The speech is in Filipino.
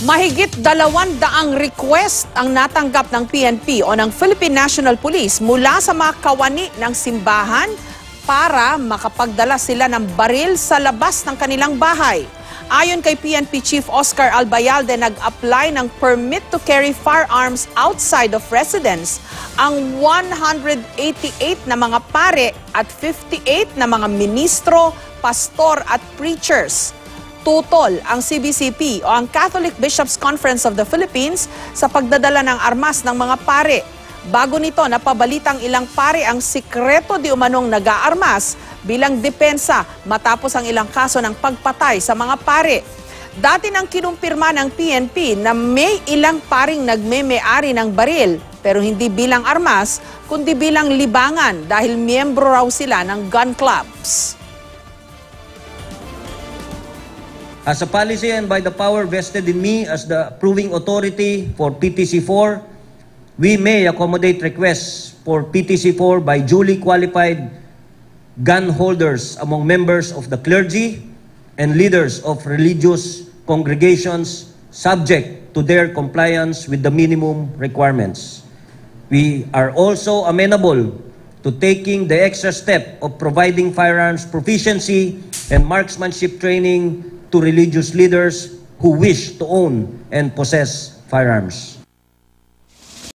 Mahigit 200 request ang natanggap ng PNP o ng Philippine National Police mula sa mga kawani ng simbahan para makapagdala sila ng baril sa labas ng kanilang bahay. Ayon kay PNP Chief Oscar Albayalde, nag-apply ng permit to carry firearms outside of residence ang 188 na mga pare at 58 na mga ministro, pastor at preachers. Tutol ang CBCP o ang Catholic Bishops Conference of the Philippines sa pagdadala ng armas ng mga pare. Bago nito, napabalitang ilang pare ang sikreto di umanong nag-aarmas bilang depensa matapos ang ilang kaso ng pagpatay sa mga pare. Dati nang kinumpirma ng PNP na may ilang paring nagme-may-ari ng baril pero hindi bilang armas kundi bilang libangan dahil miyembro raw sila ng gun clubs. As a policy and by the power vested in me as the approving authority for PTC4, we may accommodate requests for PTC4 by duly qualified gun holders among members of the clergy and leaders of religious congregations subject to their compliance with the minimum requirements. We are also amenable to taking the extra step of providing firearms proficiency and marksmanship training to religious leaders who wish to own and possess firearms.